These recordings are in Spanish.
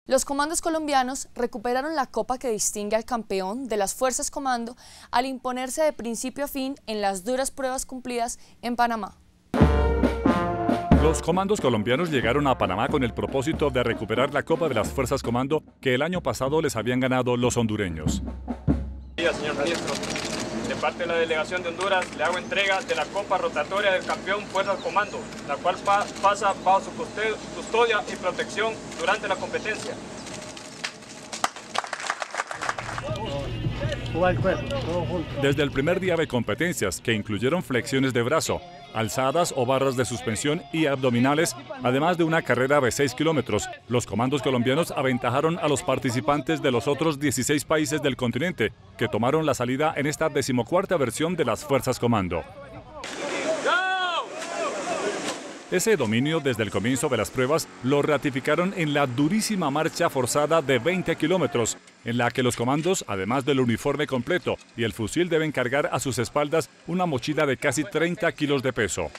Los comandos colombianos recuperaron la copa que distingue al campeón de las Fuerzas Comando al imponerse de principio a fin en las duras pruebas cumplidas en Panamá. Los comandos colombianos llegaron a Panamá con el propósito de recuperar la copa de las Fuerzas Comando que el año pasado les habían ganado los hondureños. Señor ministro, de parte de la delegación de Honduras le hago entrega de la copa rotatoria del campeón Fuerzas Comando, la cual pasa bajo su custodia y protección durante la competencia. Desde el primer día de competencias, que incluyeron flexiones de brazo, alzadas o barras de suspensión y abdominales, además de una carrera de 6 kilómetros, los comandos colombianos aventajaron a los participantes de los otros 16 países del continente, que tomaron la salida en esta 14ª versión de las Fuerzas Comando. Ese dominio desde el comienzo de las pruebas lo ratificaron en la durísima marcha forzada de 20 kilómetros, en la que los comandos, además del uniforme completo y el fusil, deben cargar a sus espaldas una mochila de casi 30 kilos de peso.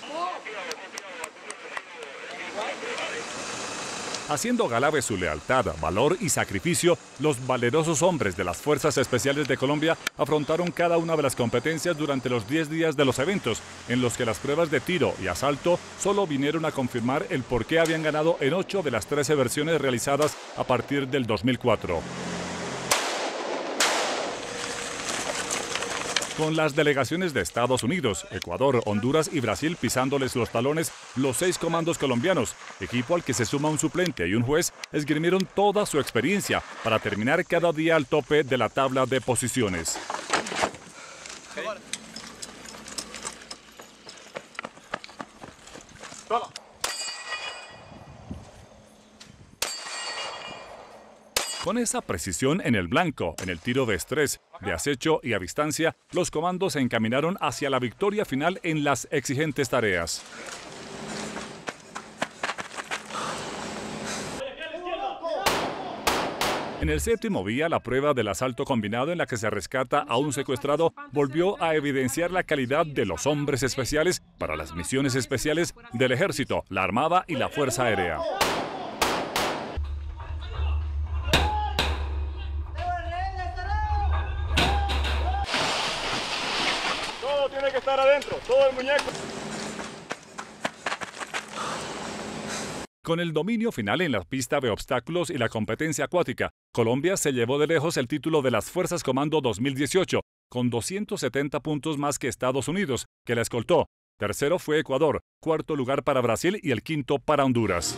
Haciendo gala de su lealtad, valor y sacrificio, los valerosos hombres de las Fuerzas Especiales de Colombia afrontaron cada una de las competencias durante los 10 días de los eventos, en los que las pruebas de tiro y asalto solo vinieron a confirmar el por qué habían ganado en 8 de las 13 versiones realizadas a partir del 2004. Con las delegaciones de Estados Unidos, Ecuador, Honduras y Brasil pisándoles los talones, los 6 comandos colombianos, equipo al que se suma un suplente y un juez, esgrimieron toda su experiencia para terminar cada día al tope de la tabla de posiciones. Con esa precisión en el blanco, en el tiro de estrés, de acecho y a distancia, los comandos se encaminaron hacia la victoria final en las exigentes tareas. En el 7º día, la prueba del asalto combinado en la que se rescata a un secuestrado volvió a evidenciar la calidad de los hombres especiales para las misiones especiales del Ejército, la Armada y la Fuerza Aérea. Todo tiene que estar adentro, todo el muñeco. Con el dominio final en la pista de obstáculos y la competencia acuática, Colombia se llevó de lejos el título de las Fuerzas Comando 2018, con 270 puntos más que Estados Unidos, que la escoltó. Tercero fue Ecuador, cuarto lugar para Brasil y el quinto para Honduras.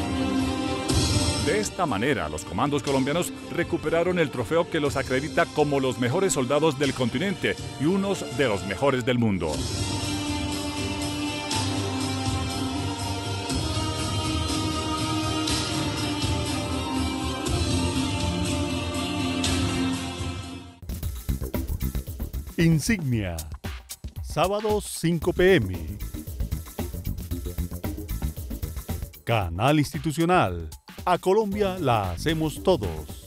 De esta manera, los comandos colombianos recuperaron el trofeo que los acredita como los mejores soldados del continente y unos de los mejores del mundo. Insignia, sábados 5 p.m. Canal Institucional. A Colombia la hacemos todos.